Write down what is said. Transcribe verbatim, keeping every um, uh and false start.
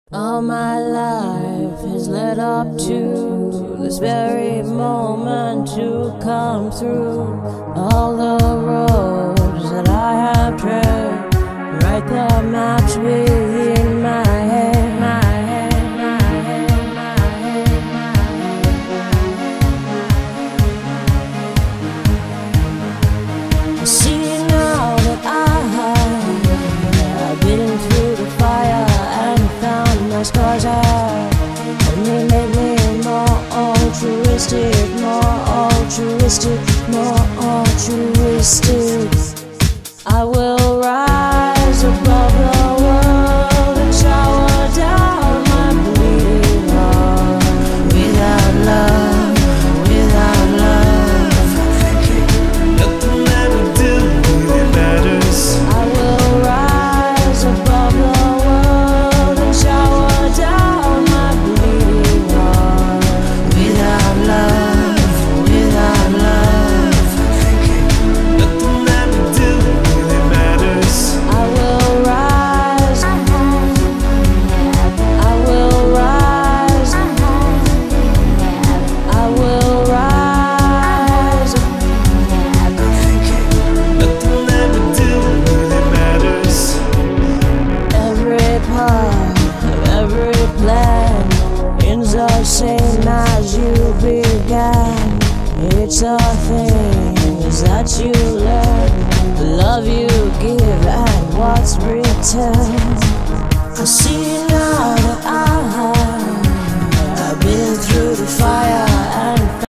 All my life has led up to this very moment to come through. All the roads that I have tread, write the maps within my head, my head, my head, my head, my head. I see now that I have been through the fire and found my scars have only made me more altruistic, more altruistic, more altruistic. I will rise above the world and shower down my bleeding heart. Without love, without love, nothing that we do really matters. I will rise above the world and shower down my bleeding heart. Without love, without love, Nothing that we do really matters. I will rise, I will rise, I will rise. Nothing that we do really matters. Every part of every plan ends the same as you began. It's a thing that you learn, the love you give and what's returned. I see now that I have been through the fire